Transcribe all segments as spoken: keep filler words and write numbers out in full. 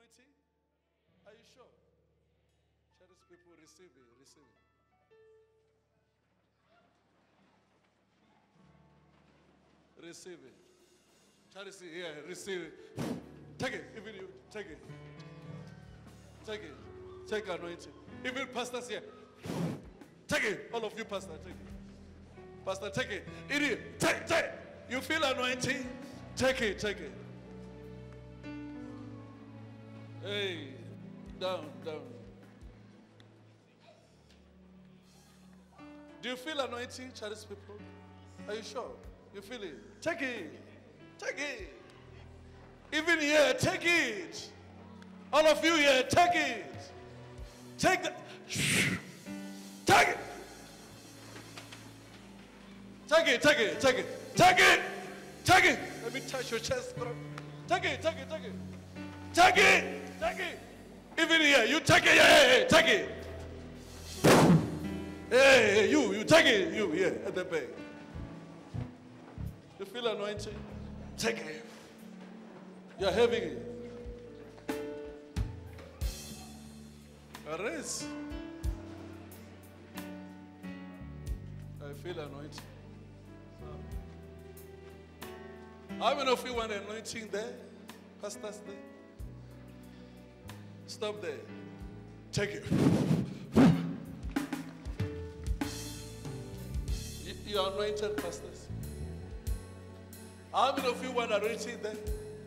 anointing? Are you sure? Church people, receive it, receive it. Receive it. Charity, yeah, receive it. Take it, even you, take it. Take it. Take anointing. Even pastors here. Take it. All of you pastors, take it. Pastor, take it. Idiot, take, take. You feel anointing? Take it, take it. Hey, down, down. Do you feel anointing, Charity people? Are you sure? You feel it? Take it. Take it. Even here, take it. All of you here, take it. Take the. Take it. Take it, take it, take it. Take it. Take it. Let me touch your chest, bro. Take it, take it, take it. Take it. Take it. Even here, you take it. Hey, hey, take it. Hey, hey, you, you take it. You, here, at the back. You feel anointing? Take it. You're having it. Arrest. I feel anointing. How many of you want anointing there? Pastors there? Stop there. Take it. You, you are anointed, pastors. How many of you want anointing there?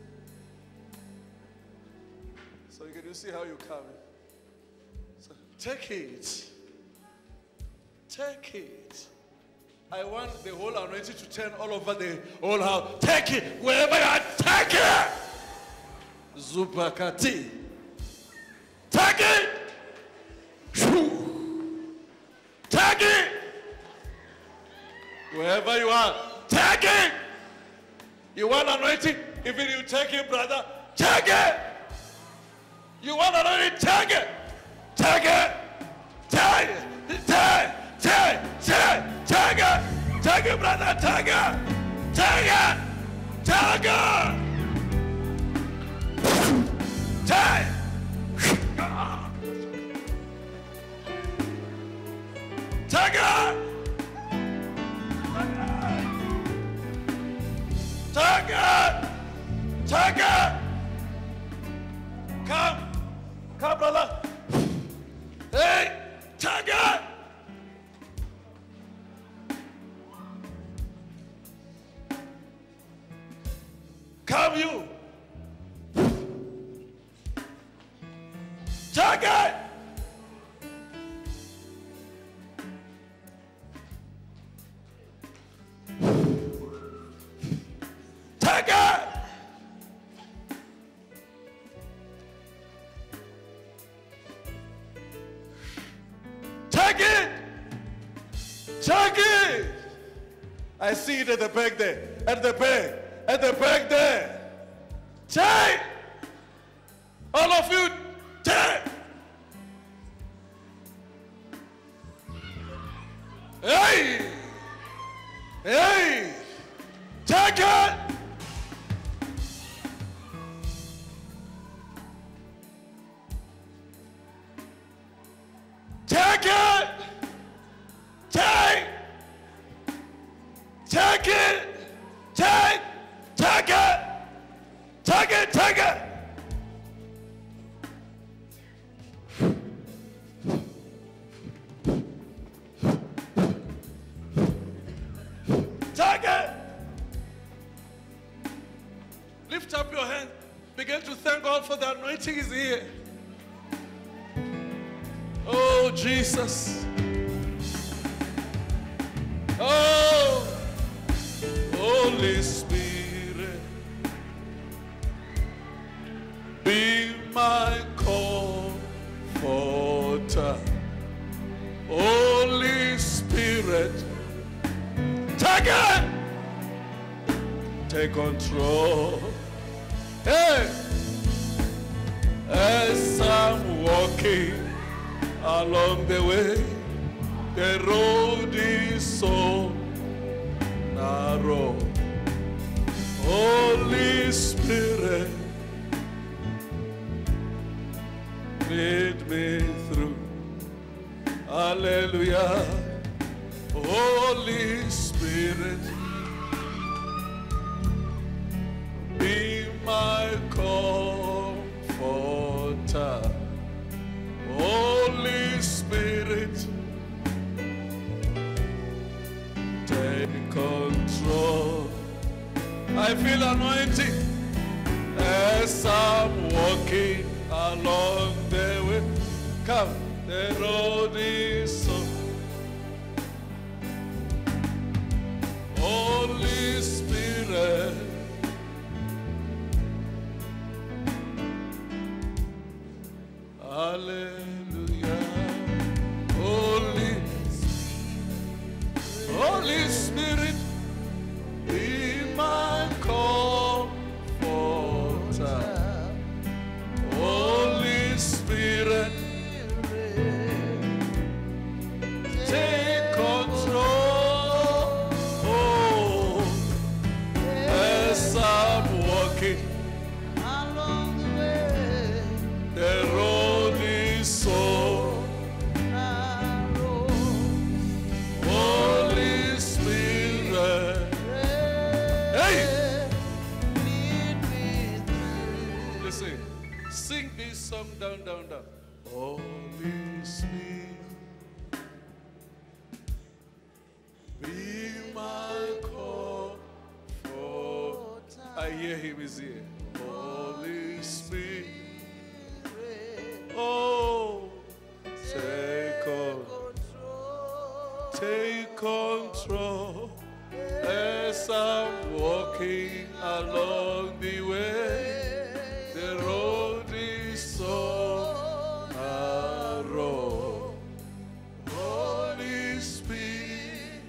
So can you see how you come? So take it. Take it. I want the whole anointing to turn all over the whole house. Take it. Wherever you are, take it. Zubakati. Take it. Take it. Wherever you are, take it. You want anointing? Even you take it, brother, take it. You want anointing? Take it. Take it. Take it. Take it. Take it. Take it. Take it. Take it, brother. Take it. Take it. Take it. Take it. Take it. Take it. Take it. Come. Come, brother. Hey, take it. Come, you. Take it. Take it. Take it. Take it. I see it at the back there. At the back. At the back there. Take. All of you. Take. Hey. Hey. Take it. Take it. Take. Take it. Take. Take it. Take it. Take it. Take it. Lift up your hand. Begin to thank God for the anointing is here. Oh, Jesus. Oh, Holy Spirit, be my comforter. Holy Spirit, take it. Take control. Hey, as I'm walking along the way, the road is so narrow. Holy Spirit, Hallelujah. Holy Spirit, be my comforter. Holy Spirit, take control. I feel anointing as I'm walking along the way. Come, the road is so. Holy Spirit, hallelujah. Holy, Holy Spirit, be my comforter. Holy Spirit, take control. Oh, as I'm walking along the way, the road is so narrow. Holy Spirit, hey, Lead me through. listen, sing this song down, down, down. Holy Spirit, be my comfort. I hear him is here. Holy Spirit, oh, take control. Take control as I'm walking along the way. The road is so narrow. Holy Spirit,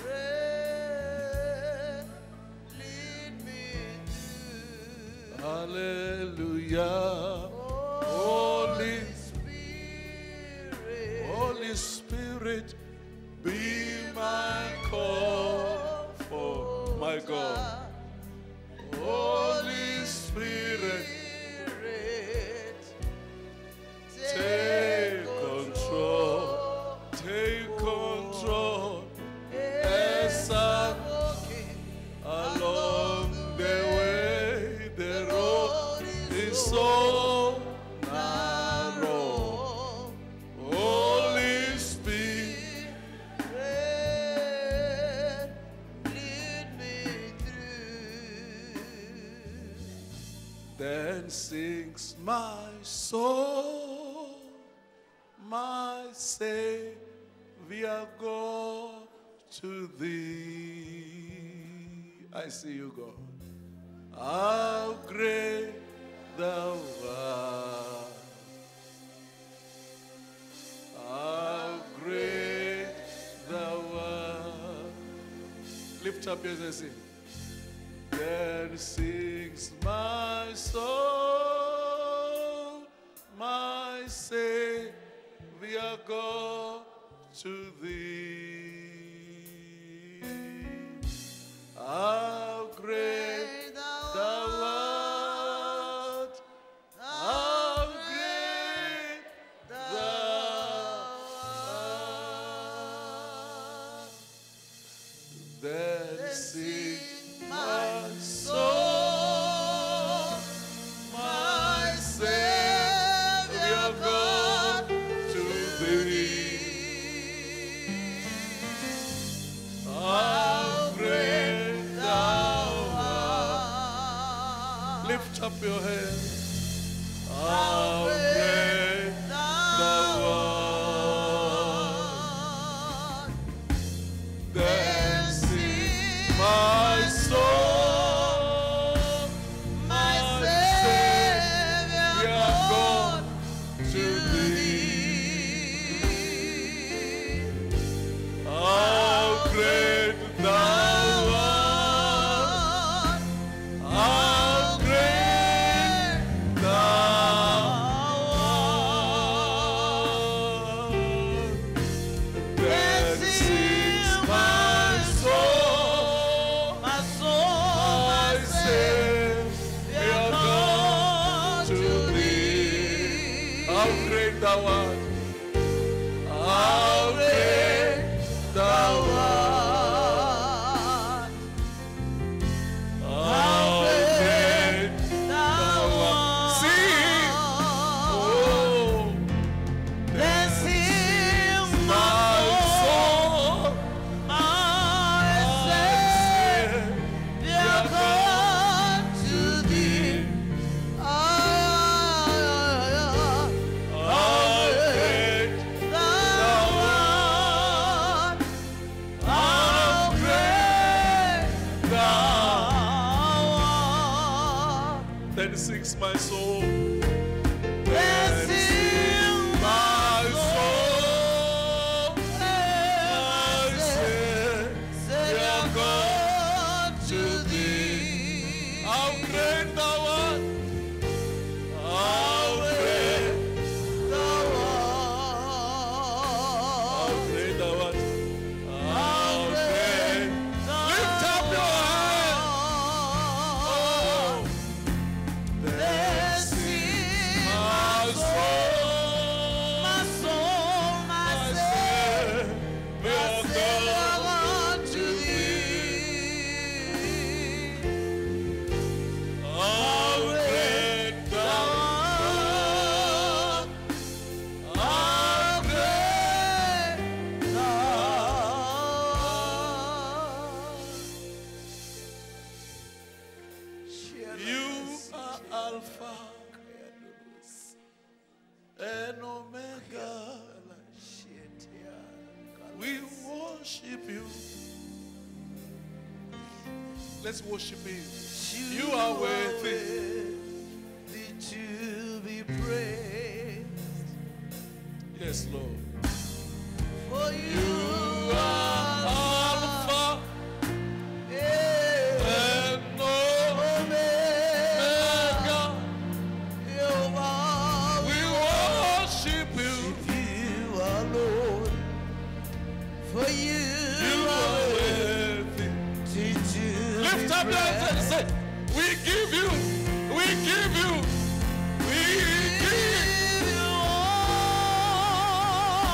Lead me through. hallelujah. Holy, Spirit, Holy Spirit, be my comfort, my God. Holy Spirit, take control, take control as I'm along the way. The road is so narrow. Holy Spirit, lead me through. then sings my soul, my Savior, God, to thee. I see you, God. How great thou art. How great thou art. Lift up your voice and sing. Then sings my soul, my Savior, God, to thee. How great thou art. How great thou art. Then sings my soul, my Savior, God, to thee. How great thou art. Lift up your hands. How great thou art. Then sing my soul, my Savior, God, to thee. How great thou art. How great thou art. Then sings my soul, My soul, my my Savior, God, to thee. How great thou art. How Then sings my soul. Then sings my soul. My Savior God to thee. How great thou art. How great. thou How art. great thou art. How great. Lift up your hands. Oh. Then sings My my soul. my soul, my Savior, my Savior unto thee. How great thou art. How great thou art. You are Alpha and Omega. We worship you. Let's worship him. You are worthy. worthy to be praised. Yes, Lord. For you You are Alpha yeah, and Omega. Jehovah, We worship you. you are Lord. For you, You are are worthy. worthy to Lift be up your hands and praised. say, we give you, we give you, we give Give you all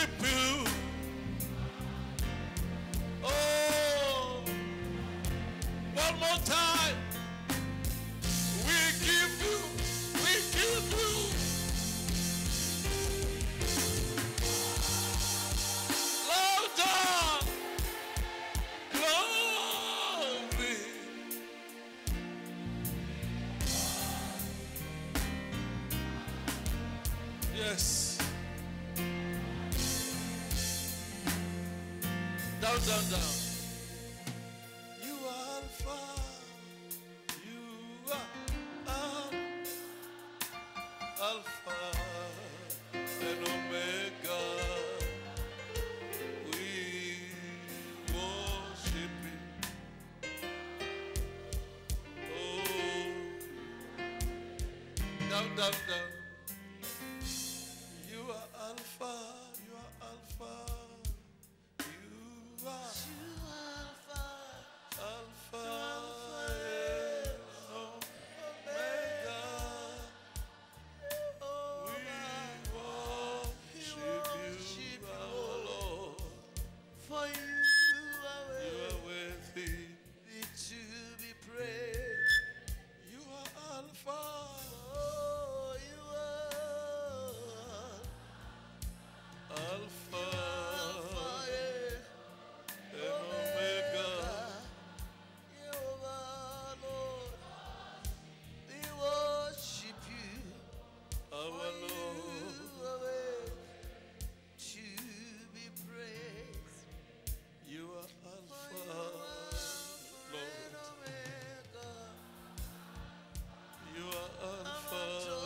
worship you. Oh, one more time. We give you, we give you. Louder. Glory. Yes. Down, down, down. You are Alpha. You are Al- Alpha and Omega. We worship you. Oh, down, down, down. You are Alpha. You are Alpha. You are Alpha and Omega. We worship you, our Lord. For you are You worthy are worthy. to be praised. You are Alpha. Oh, you are Alpha Alpha, yeah. and Omega. Jehovah, Lord, we worship you. Our Lord. You are worthy to be praised. You are For Alpha, you are Alpha Lord. and Omega. You are Alpha.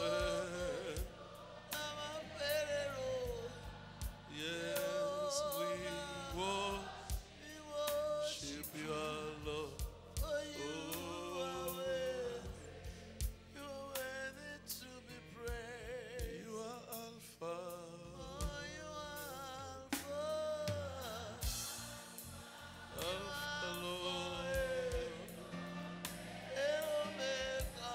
I'm a Pharaoh. Yes, we worship We worship you, our Lord. for you Oh. are worthy. You are worthy to be praised. You are Alpha. Oh, you are Alpha. Alpha, Lord. And Omega.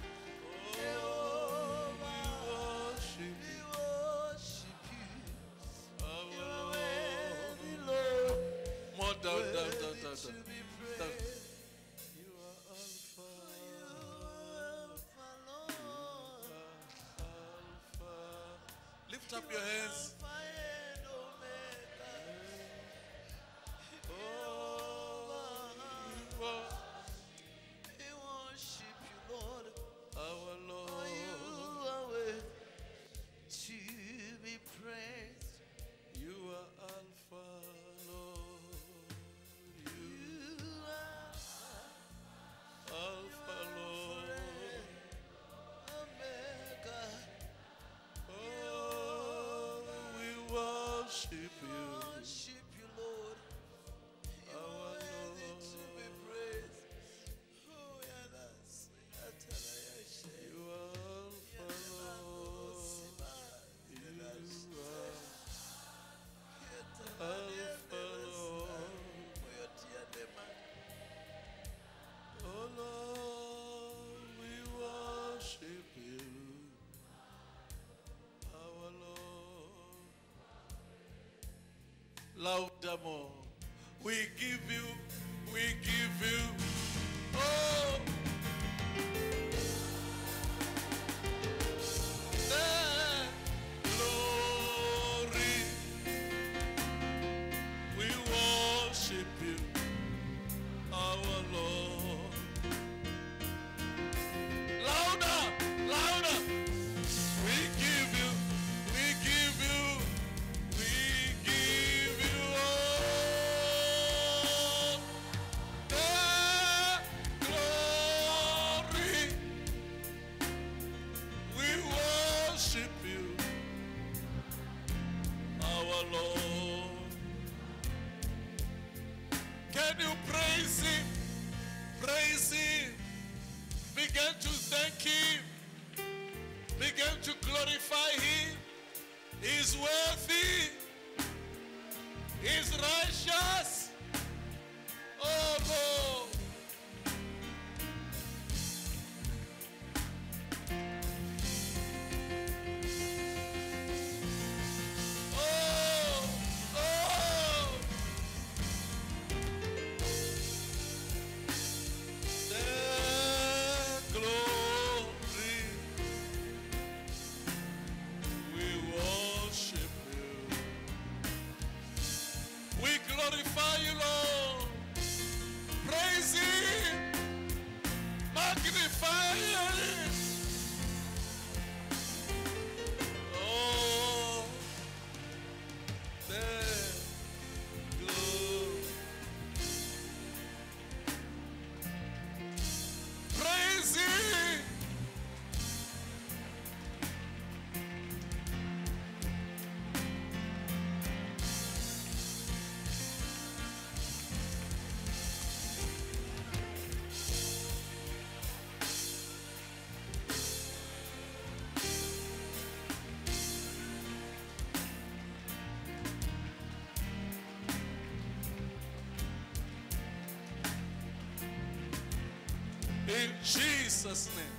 Jehovah. Oh, we worship We you, worship you. our You are Lord. worthy, Lord. More down, down, down, Worthy down, to down. be Down. praised. You are Alpha. You are Alpha, Lord. Alpha. Lift up your hands. Alpha and Omega. Oh, Jehovah. you are We worship you, Lord. our For Lord. you are worthy to be praised. You are Alpha, Lord. You You are Alpha, Lord. Omega. Oh, we worship you, Worship you, Lord. You our are worthy Lord. to be praised. Oh, yes. You are Alpha, Lord. You are Alpha, Lord. Oh Lord, we worship you, our Lord. Louder more. We give you, we give you, oh, the glory. We worship you, our Lord. Louder, louder. We give you, we give you, we give you all the glory. We worship you, our Lord. Can you praise him? Praise him. Begin to thank him. Begin to glorify him. He's worthy. He's righteous. Oh Lord. Oh. glorify you, Lord. Praise Him. Magnify Him. Oh, thank you. Praise Him. In Jesus' name.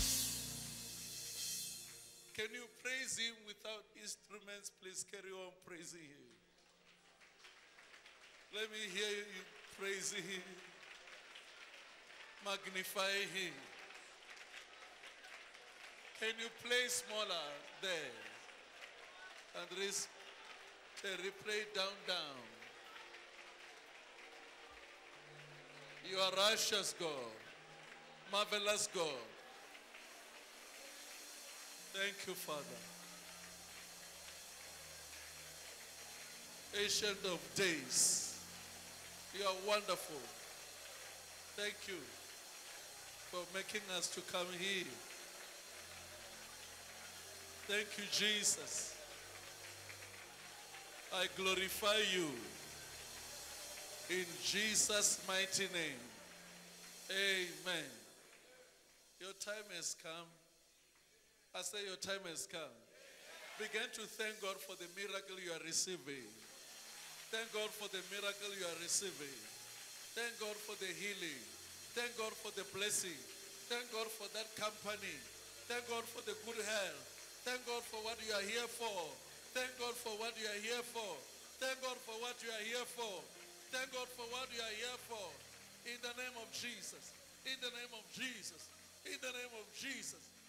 Can you praise Him without instruments? Please carry on praising Him. Let me hear you praise Him. Magnify Him. Can you play smaller there? And there is a replay down, down. You are righteous, God. Marvelous God. Thank you, Father. Ancient of days. You are wonderful. Thank you for making us to come here. Thank you, Jesus. I glorify you. In Jesus' mighty name. Amen. Your time has come. I say your time has come. Begin to thank God for the miracle you are receiving. Thank God for the miracle you are receiving. Thank God for the healing. Thank God for the blessing. Thank God for that company. Thank God for the good health. Thank God for what you are here for. Thank God for what you are here for. Thank God for what you are here for. Thank God for what you are here for. In the name of Jesus. In the name of Jesus. In the name of Jesus.